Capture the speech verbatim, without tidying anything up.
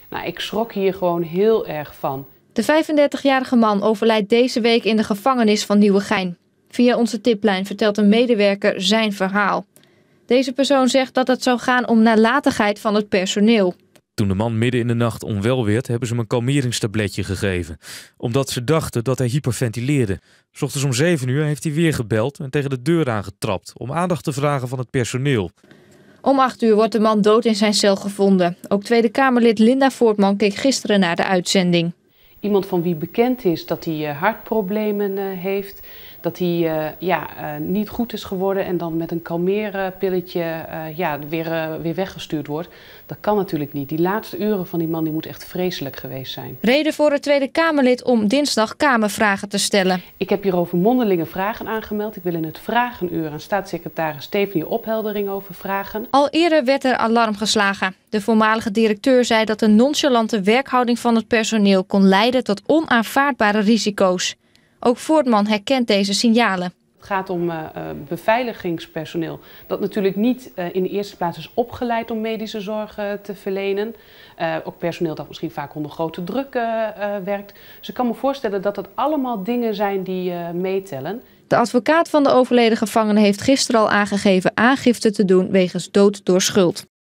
Nou, ik schrok hier gewoon heel erg van. De vijfendertigjarige man overlijdt deze week in de gevangenis van Nieuwegein. Via onze tiplijn vertelt een medewerker zijn verhaal. Deze persoon zegt dat het zou gaan om nalatigheid van het personeel. Toen de man midden in de nacht onwel werd, hebben ze hem een kalmeringstabletje gegeven. Omdat ze dachten dat hij hyperventileerde. 's Ochtends om zeven uur heeft hij weer gebeld en tegen de deur aangetrapt om aandacht te vragen van het personeel. Om acht uur wordt de man dood in zijn cel gevonden. Ook Tweede Kamerlid Linda Voortman keek gisteren naar de uitzending. Iemand van wie bekend is dat hij uh, hartproblemen uh, heeft, dat hij uh, ja, uh, niet goed is geworden en dan met een kalmeerpilletje uh, ja, weer, uh, weer weggestuurd wordt. Dat kan natuurlijk niet. Die laatste uren van die man die moet echt vreselijk geweest zijn. Reden voor het Tweede Kamerlid om dinsdag Kamervragen te stellen. Ik heb hierover mondelinge vragen aangemeld. Ik wil in het vragenuur aan staatssecretaris Stefanie opheldering over vragen. Al eerder werd er alarm geslagen. De voormalige directeur zei dat de nonchalante werkhouding van het personeel kon leiden tot onaanvaardbare risico's. Ook Voortman herkent deze signalen. Het gaat om uh, beveiligingspersoneel dat natuurlijk niet uh, in de eerste plaats is opgeleid om medische zorg uh, te verlenen. Uh, ook personeel dat misschien vaak onder grote druk uh, uh, werkt. Dus ik kan me voorstellen dat dat allemaal dingen zijn die uh, meetellen. De advocaat van de overleden gevangene heeft gisteren al aangegeven aangifte te doen wegens dood door schuld.